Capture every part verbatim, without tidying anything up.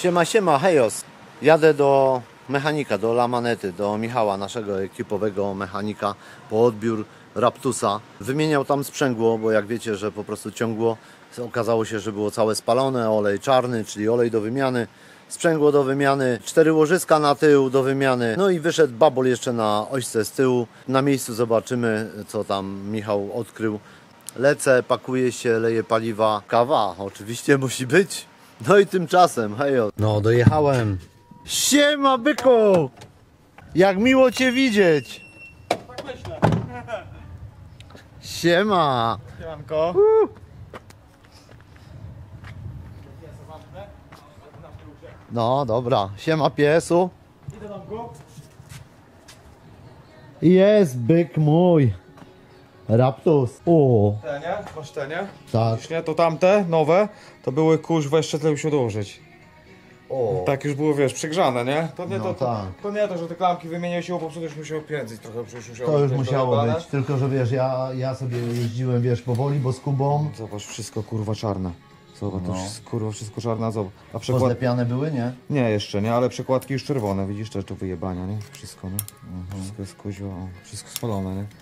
Siema, siema, hejos. Jadę do mechanika, do La Manety, do Michała, naszego ekipowego mechanika, po odbiór Raptusa. Wymieniał tam sprzęgło, bo jak wiecie, że po prostu ciągło. Okazało się, że było całe spalone, olej czarny, czyli olej do wymiany, sprzęgło do wymiany, cztery łożyska na tył do wymiany. No i wyszedł babol jeszcze na ośce z tyłu. Na miejscu zobaczymy, co tam Michał odkrył. Lecę, pakuję się, leję paliwa. Kawa oczywiście musi być. No i tymczasem, hejo. No, dojechałem. Siema, byku! Jak miło Cię widzieć. Tak myślę. Siema. Siemanko. Uh. No, dobra. Siema, piesu. Idę tam go. Jest byk mój. Raptus. O, Te nie? Masz te nie? tak. Już nie, to tamte, nowe, to były kuźwa jeszcze tyle się dołożyć. O. Tak już było, wiesz, przegrzane, nie? To nie No to, to, tak. to nie to, że te klamki wymieniły się, bo po prostu już musiało piędzić trochę, przecież musiało To już być musiało dojebane. być, tylko że wiesz, ja, ja sobie jeździłem, wiesz, powoli, bo z Kubą. Zobacz, wszystko kurwa czarne. Zobacz, No. to wszystko, kurwa, wszystko czarne, zobacz. A przekład... Pozlepiane były, nie? Nie, jeszcze nie, ale przekładki już czerwone, widzisz, to, to wyjebania, nie? Wszystko, nie? Wszystko jest kuźwa, o, wszystko spalone, nie?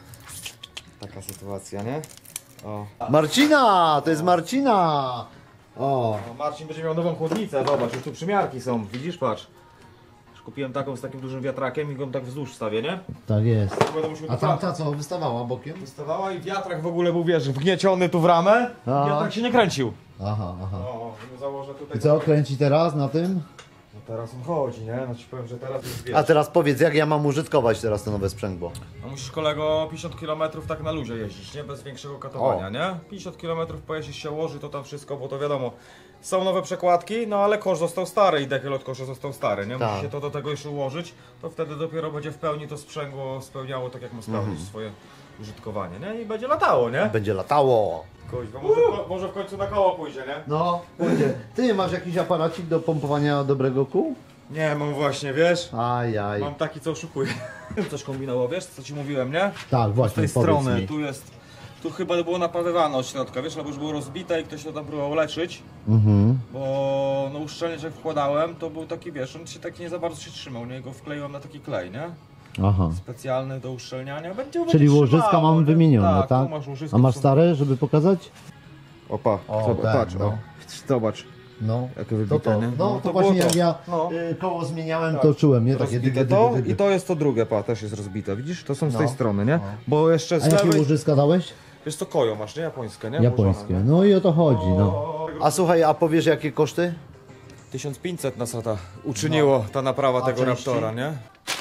Taka sytuacja, nie? O. Marcina! To jest Marcina! O, No, Marcin będzie miał nową chłodnicę, zobacz, już tu przymiarki są, widzisz, patrz. Już kupiłem taką z takim dużym wiatrakiem i go tak wzdłuż wstawię, nie? tak jest. Będę musiał A tu tamta co, wystawała bokiem? wystawała i wiatrak w ogóle był, wiesz, wgnieciony tu w ramę, A. wiatrak się nie kręcił. Aha, aha. O, założę tutaj... I co, kręci teraz na tym? No teraz on chodzi, nie? No ci powiem, że teraz już wiesz. A teraz powiedz, jak ja mam użytkować teraz to nowe sprzęgło? No musisz, kolego, pięćdziesiąt kilometrów tak na luzie jeździć, nie? Bez większego katowania, O. nie? pięćdziesiąt kilometrów pojeździsz, się łoży, to tam wszystko, bo to wiadomo, są nowe przekładki, no ale kosz został stary i dekiel od kosza został stary, nie? Tak. Musi się to do tego jeszcze ułożyć, to wtedy dopiero będzie w pełni to sprzęgło spełniało tak, jak ma spełnić Mhm. swoje użytkowanie, nie? I będzie latało, nie? Będzie latało. Kuźwa, może, może w końcu na koło pójdzie, nie? No, pójdzie. Ty masz jakiś aparacik do pompowania dobrego kół? Nie, mam właśnie, wiesz? Ajaj. Mam taki, co oszukuje. Coś kombinował, wiesz, co ci mówiłem, nie? Tak, Z właśnie, tej powiedz strony, mi. tu jest, tu chyba było napawywane od środka, wiesz, albo już było rozbite i ktoś to tam próbował leczyć, Mhm. bo no uszczelniacz jak wkładałem, to był taki, wiesz, on się taki nie za bardzo się trzymał, nie? Go wkleiłem na taki klej, nie? Aha. Specjalny do uszczelniania. Będzie, Czyli będzie łożyska trzymało, mamy nie? wymienione, tak? tak? Tu masz łożyska, A masz są- stare, żeby pokazać? Opa, O, zobacz, tak, patrz, no. o. Zobacz, No. jakie To wybite, to, nie? no, to, to właśnie było jak ja No. y, koło zmieniałem, Tak. to czułem, nie? Takie Rozbite dygy, to dygy, dygy. i to jest to drugie, pa, też jest rozbite, widzisz? To są z No. tej strony, nie? No. Bo jeszcze z A jakie lewej, łożyska dałeś? wiesz co, kojo masz, nie? Japońskie, nie? Japońskie. Włożone, nie? No i o to chodzi, no. O, A słuchaj, a powiesz jakie koszty? tysiąc pięćset nas ta uczyniło ta naprawa A tego części? Raptora, nie?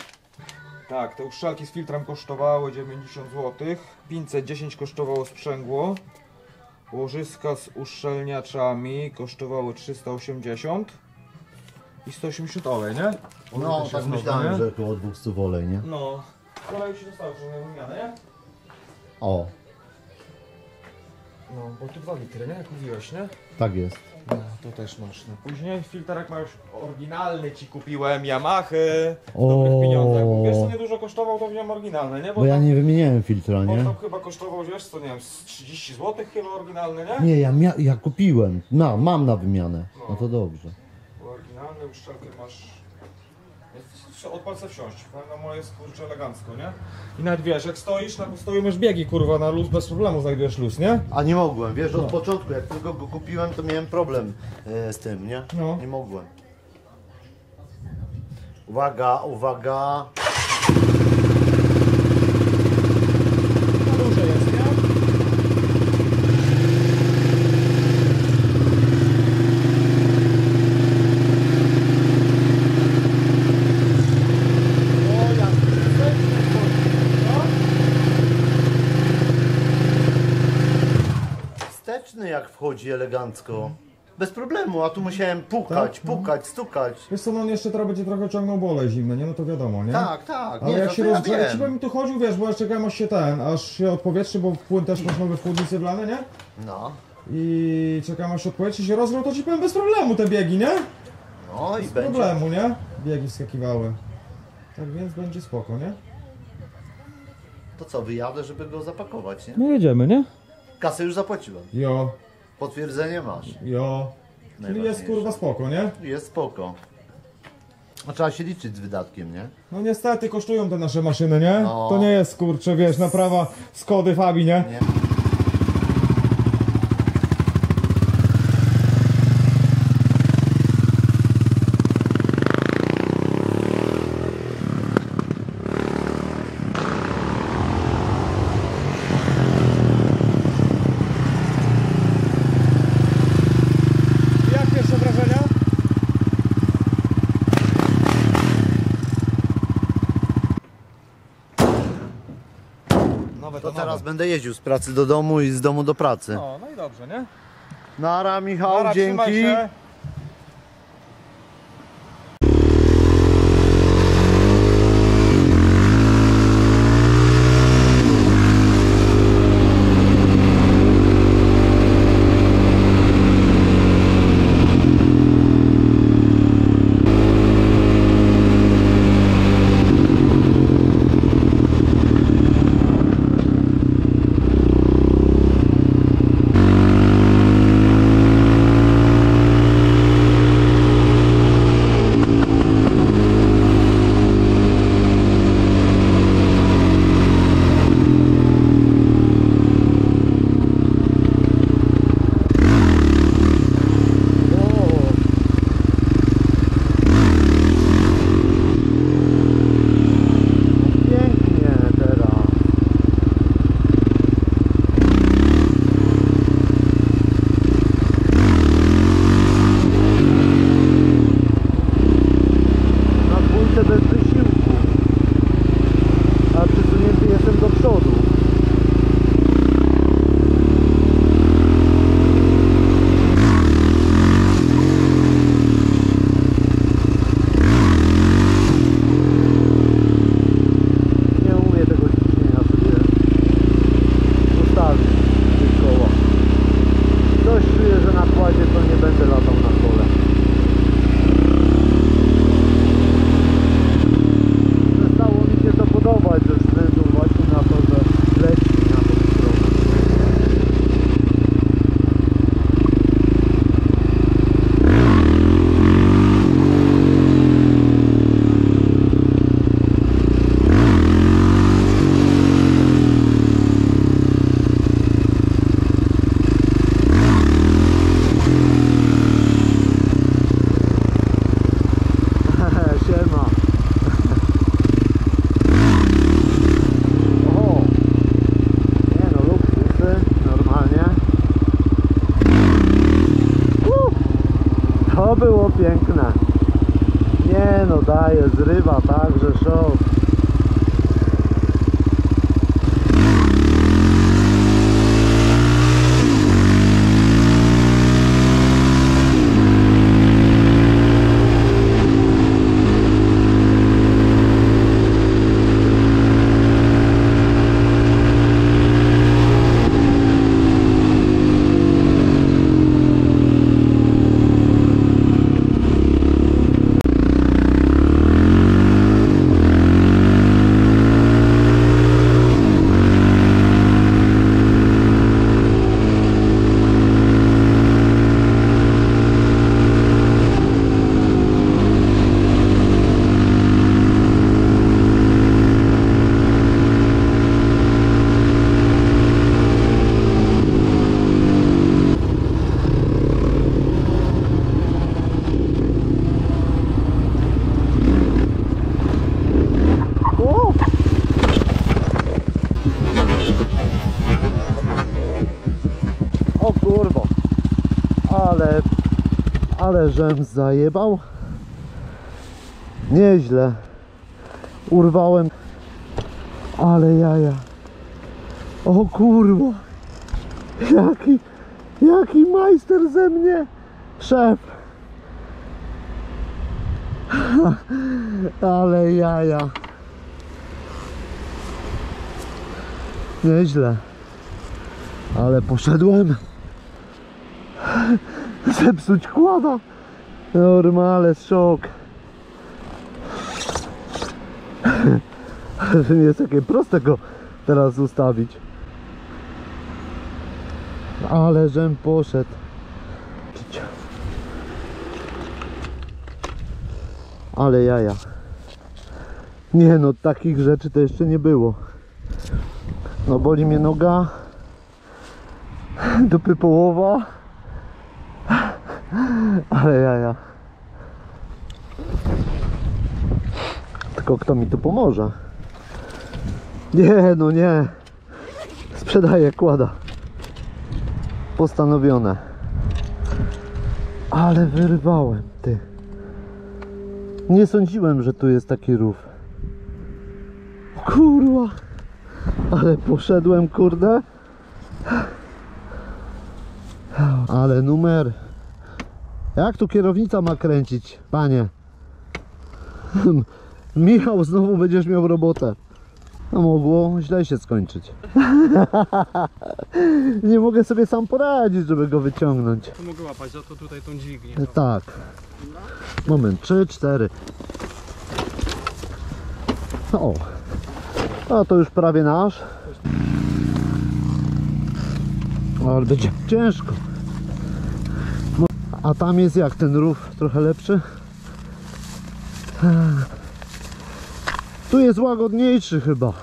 Tak, te uszczelki z filtrem kosztowały dziewięćdziesiąt złotych, pięćset dziesięć kosztowało sprzęgło, łożyska z uszczelniaczami kosztowały trzysta osiemdziesiąt i sto osiemdziesiąt olej, nie? Olej No, też tak jest nowy, myślałem, nie? że około dwustu wolej, nie? No, olej się dostało, że nie wymianę, nie? O, No, bo tu dwa litry, nie? Jak mówiłeś, nie? tak jest. No, to też masz. No. Później filterek ma już oryginalny, ci kupiłem Yamahy w O. dobrych pieniądzach. Bo wiesz co niedużo kosztował, to wziąłem oryginalny, nie? Bo ja tam, nie wymieniałem filtra, bo nie? tam chyba kosztował, wiesz co, nie wiem, z trzydzieści złotych chyba oryginalny, nie? Nie, ja, mia- ja kupiłem. No, mam na wymianę. No to dobrze. Oryginalny, uszczelkę masz... Odpal se wsiąść, na moje jest kurczę elegancko, nie? I nawet wiesz, jak stoisz, na stoi masz biegi kurwa na luz, bez problemu znajdujesz luz, nie? A nie mogłem, wiesz, od początku, jak tylko go kupiłem, to miałem problem e, z tym, nie? No. Nie mogłem. Uwaga, uwaga. Na luzie jest, nie? Wsteczny jak wchodzi elegancko. Bez problemu, a tu musiałem pukać, Tak, no. pukać, stukać. Wiesz co, no on jeszcze teraz będzie trochę ciągnął bole zimne, nie? No to wiadomo, nie? Tak, tak, Ale nie, jak to, się to ja rozgrzeje, ci wiem. bym tu chodził, wiesz, bo ja czekałem aż się ten, aż się odpowietrzy, bo płyn też masz nowy w chłodnicy wlany, nie? No, I czekałem aż się odpowietrzy, się rozgrał, to ci powiem bez problemu te biegi, nie? no i Bez będzie. problemu, nie? Biegi wskakiwały. Tak więc będzie spoko, nie? To co, wyjadę, żeby go zapakować, nie? No jedziemy, nie? Kasę już zapłaciłem. Jo, Potwierdzenie masz. jo. Czyli jest kurwa spoko, nie? Jest spoko. A trzeba się liczyć z wydatkiem, nie? No niestety kosztują te nasze maszyny, nie? No. To nie jest kurczę, wiesz, naprawa Skody Fabii, nie? Nie. Jak pierwsze wrażenia? Nowe To teraz będę jeździł z pracy do domu i z domu do pracy. No, no i dobrze, nie? Nara, Michał, Nara, trzymaj dzięki. się. Pięknie teraz. Na dwójce bez wysiłku. A przesunięty jestem do przodu. Nie umiem tego ciśnienia sobie ustawić w tych kołach. Coś czuję, że na kładzie to nie będę latał na kole. Przestało mi się to podobać ze względu właśnie na to, że leci na tą stronę. Siema. O, nie no, luksusy, normalnie. Uh, to było piękne. Nie no, daje, zrywa także szok. O! O kurwa, ale, ale żem zajebał. Nieźle. Urwałem, ale jaja. O kurwa, jaki, jaki majster ze mnie, szef. Ale jaja. Nieźle. Ale poszedłem zepsuć kłada. Normalny szok. To nie jest takie proste go teraz ustawić. Ale żem poszedł. Ale jaja. Nie no, takich rzeczy to jeszcze nie było. No boli mnie noga. Dupy połowa. Ale jaja. Tylko kto mi tu pomoże? Nie no nie. Sprzedaję kłada. Postanowione. Ale wyrwałem, ty. Nie sądziłem, że tu jest taki rów. Kurwa. Ale poszedłem, kurde. Ale numer. Jak tu kierownica ma kręcić, panie? Michał, znowu będziesz miał robotę. No mogło źle się skończyć. Nie mogę sobie sam poradzić, żeby go wyciągnąć. To mogę łapać, za to tutaj tą dźwignię. Tak. Moment, trzy, cztery. O. A to już prawie nasz. Ale będzie ciężko. A tam jest jak ten rów? Trochę lepszy? Tu jest łagodniejszy chyba.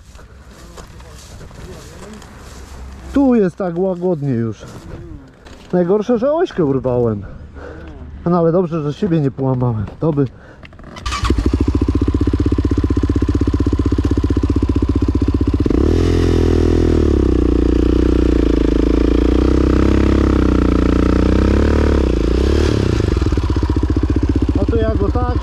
Tu jest tak łagodnie już. Najgorsze, że ośkę urwałem. No ale dobrze, że siebie nie połamałem. To by... No to ja go tak...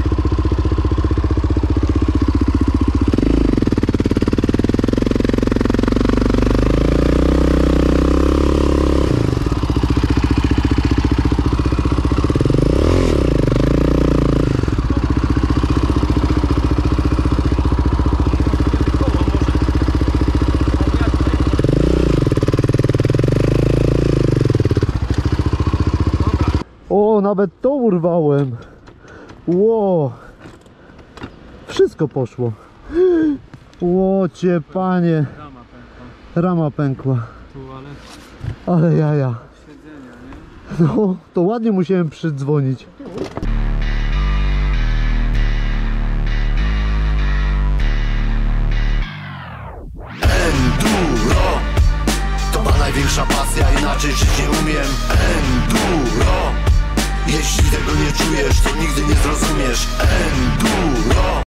O, nawet to urwałem. Ło. Wszystko poszło. Łocie, panie. Rama pękła. Rama pękła. Tu, ale Ale jaja. siedzenia, nie? No, to ładnie musiałem przydzwonić. Enduro to ma największa pasja, inaczej żyć nie umiem. Enduro, jeśli tego nie czujesz, to nigdy nie zrozumiesz. Enduro.